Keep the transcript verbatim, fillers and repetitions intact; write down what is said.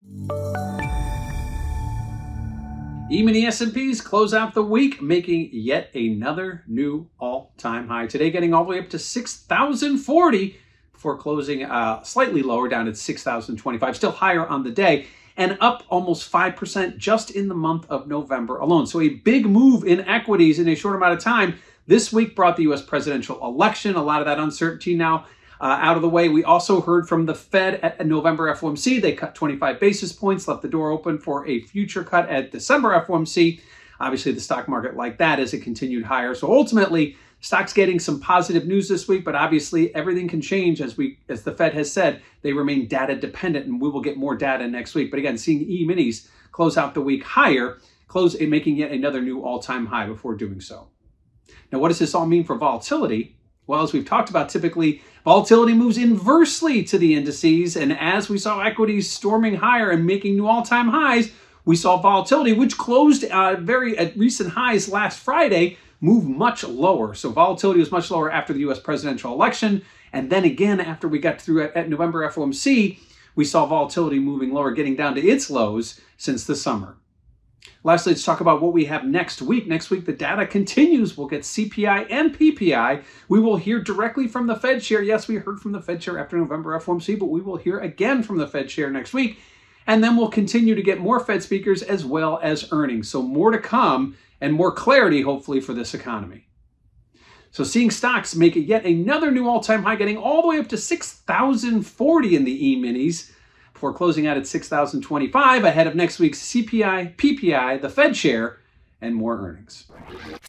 E-mini S and Ps close out the week, making yet another new all-time high. Today getting all the way up to six thousand forty before closing uh, slightly lower down at six thousand twenty-five, still higher on the day, and up almost five percent just in the month of November alone. So a big move in equities in a short amount of time. This week brought the U S presidential election, a lot of that uncertainty now uh, out of the way. We also heard from the Fed at November F O M C. They cut twenty-five basis points, left the door open for a future cut at December F O M C. Obviously, the stock market liked that as it continued higher. So ultimately, stocks getting some positive news this week, but obviously everything can change as we, as the Fed has said, they remain data dependent, and we will get more data next week. But again, seeing E-minis close out the week higher, close making yet another new all-time high before doing so. Now, what does this all mean for volatility? Well, as we've talked about, typically volatility moves inversely to the indices, and as we saw equities storming higher and making new all-time highs, we saw volatility, which closed uh, very at recent highs last Friday, move much lower. So volatility was much lower after the U S presidential election. And then again, after we got through at, at November F O M C, we saw volatility moving lower, getting down to its lows since the summer. Lastly, let's talk about what we have next week. Next week, the data continues. We'll get C P I and P P I. We will hear directly from the Fed chair. Yes, we heard from the Fed chair after November F O M C, but we will hear again from the Fed chair next week. And then we'll continue to get more Fed speakers as well as earnings. So more to come and more clarity, hopefully, for this economy. So seeing stocks make it yet another new all-time high, getting all the way up to six thousand forty in the E-minis before closing out at six thousand twenty-five ahead of next week's C P I, P P I, the Fed share, and more earnings.